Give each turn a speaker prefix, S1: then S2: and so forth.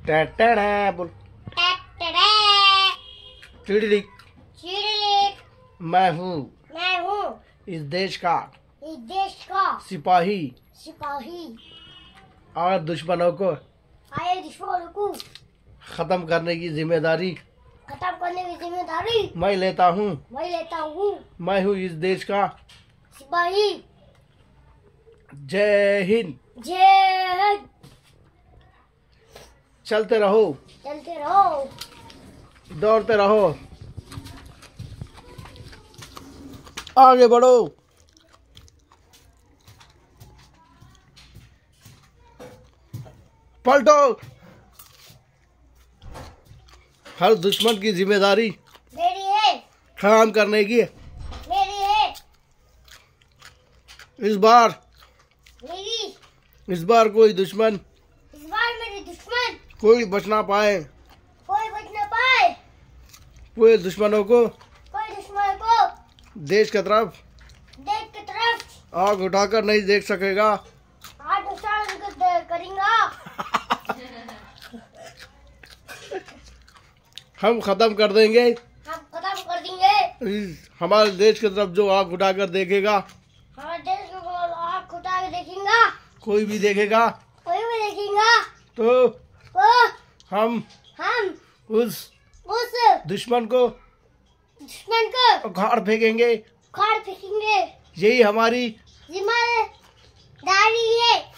S1: टैटड़ा बोल। चिड़िली। मैं हूँ इस देश का सिपाही और दुश्मनों को खत्म करने की जिम्मेदारी मैं लेता हूँ। मैं हूँ इस देश का
S2: सिपाही।
S1: जय हिंद। चलते रहो, दौड़ते रहो, आगे बढ़ो। पलटो। हर दुश्मन की जिम्मेदारी
S2: मेरी है,
S1: खत्म करने की
S2: मेरी है,
S1: इस बार
S2: मेरी।
S1: इस बार कोई दुश्मन
S2: मेरे दुश्मन
S1: कोई बच ना पाए।
S2: कोई बच न पाए।
S1: पूरे दुश्मनों को देश की तरफ आग उठाकर नहीं देख सकेगा।
S2: आग उठाकर करेंगा।
S1: हम खत्म कर देंगे। हमारे देश की तरफ जो आग उठाकर देखेगा,
S2: हमारे देश को आग उठाकर देखेगा,
S1: कोई भी देखेगा तो हम उस दुश्मन को उखाड़ फेंकेंगे। यही हमारी
S2: जिम्मेदारी है।